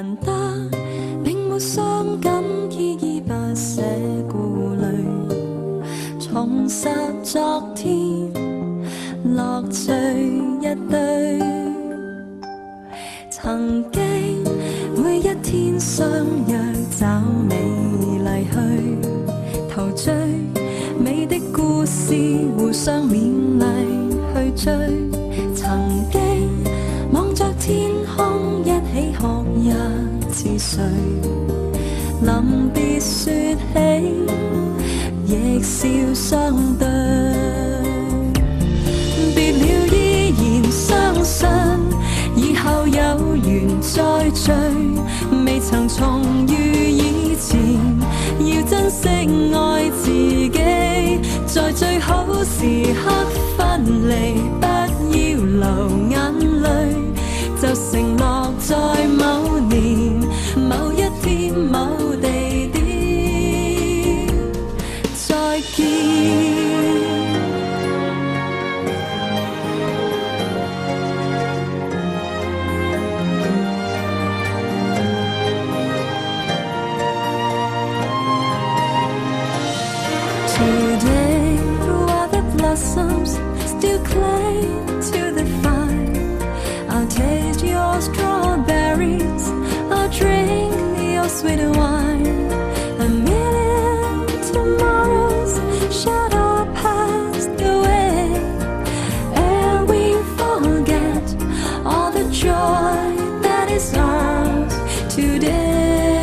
難得，並沒傷感，依依不捨顧慮，重拾昨天，樂趣一堆。曾經每一天相約找你離去，陶醉美的故事，互相勉勵去追。曾經望着天空，一起學日似水。臨別說起，亦笑相對。別了依然相信，以後有緣再聚。未曾重遇以前，要珍惜愛自己。在最好時刻分離，不要流眼淚，就承諾在某年某一天某地點再見。Today, while the blossoms still cling to the vine, I'll taste your strawberries, I'll drink your sweet wine. A million tomorrows shadow passed away, and we forget all the joy that is ours today.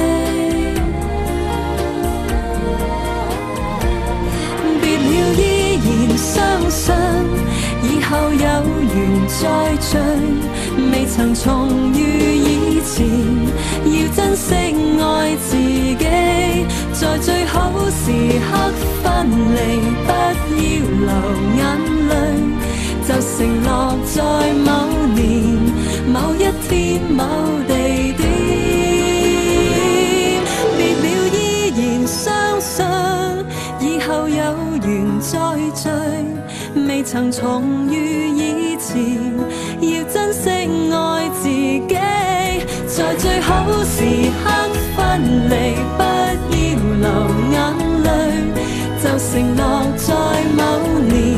相信以後有緣再聚，未曾重遇以前，要珍惜愛自己。在最好時刻分離，不要流眼淚，就承諾在某年某一天某地點。別了依然相信，以後有緣再聚。未曾重遇以前，要珍惜愛自己。在最好時刻分離，不要流眼淚，就承諾在某年